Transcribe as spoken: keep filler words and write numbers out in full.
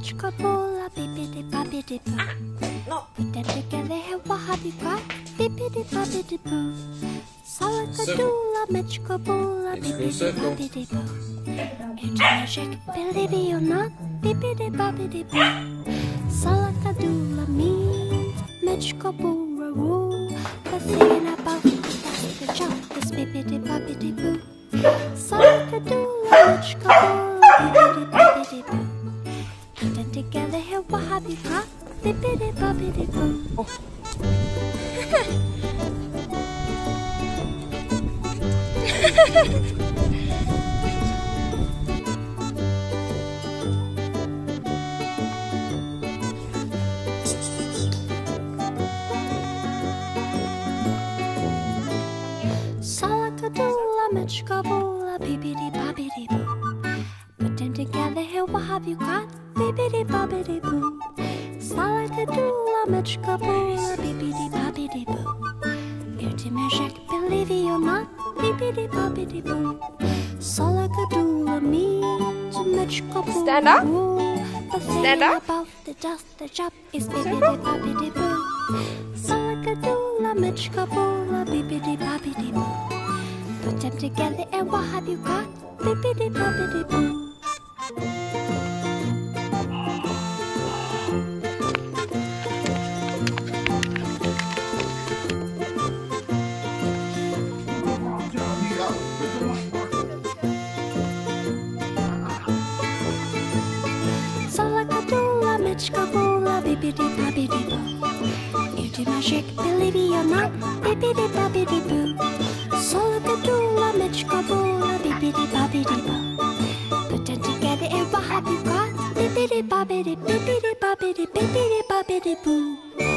Metchkaboola, bippity boppity boo. No. Put them together, hey, what have you got? Bippity boppity boo. Salakadoola, Metchkaboola, bippity boppity boo. It's magic, believe it or not, bippity boppity boo. Salakadoola means Metchkaboola woo. The thing about the dust, the jump is bippity boppity boo. Salakadoola, Metchkaboola, bippity boppity boo. Put them together, hey, what have you got? Bippity boppity boo. Oh. Salakadoola, Metchkaboola, bippity boppity boo. Put them together, hey, what have you got? Bippity boppity boo. Salakadoola, Metchkaboola, bippity boppity boo. Beauty magic, believe it or not, bippity boppity boo. Salakadoola means Metchkaboola. Stand up. The thing Stand up. about the dust, the job is bippity boppity boo. Salakadoola, Metchkaboola, bippity boppity boo. Put them together and what have you got? Bippity boppity boo. Salakadoola, Metchkaboola, bippity boppity boo. Beauty magic, believe it or not, bippity boppity boo. Salakadoola, Metchkaboola, bippity boppity boo. Put them together and what have you got? Bippity boppity, bippity boppity, bippity boppity boo.